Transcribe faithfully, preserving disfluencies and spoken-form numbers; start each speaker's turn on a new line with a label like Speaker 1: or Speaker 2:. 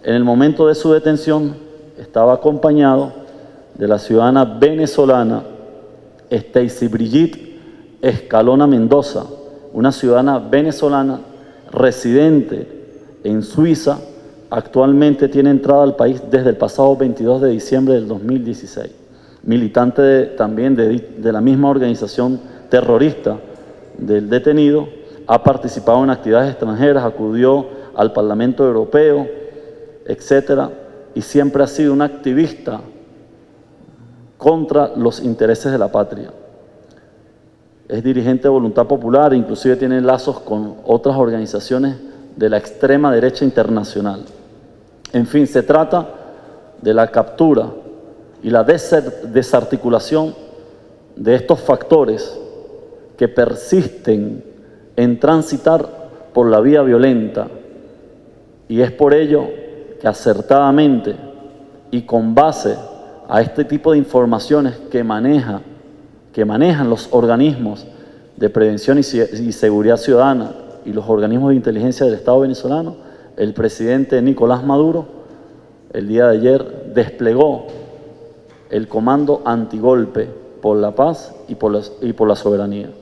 Speaker 1: En el momento de su detención estaba acompañado de la ciudadana venezolana Stacy Brigitte Escalona Mendoza, una ciudadana venezolana residente en Suiza. Actualmente tiene entrada al país desde el pasado veintidós de diciembre del dos mil dieciséis. Militante de, también de, de la misma organización terrorista del detenido, ha participado en actividades extranjeras, acudió al Parlamento Europeo, etcétera, y siempre ha sido un activista contra los intereses de la patria. Es dirigente de Voluntad Popular, inclusive tiene lazos con otras organizaciones de la extrema derecha internacional. En fin, se trata de la captura y la desarticulación de estos factores que persisten en transitar por la vía violenta, y es por ello que acertadamente y con base a este tipo de informaciones que maneja, que manejan los organismos de prevención y seguridad ciudadana y los organismos de inteligencia del Estado venezolano, el presidente Nicolás Maduro, el día de ayer, desplegó el Comando Antigolpe por la Paz y por la, y por la Soberanía.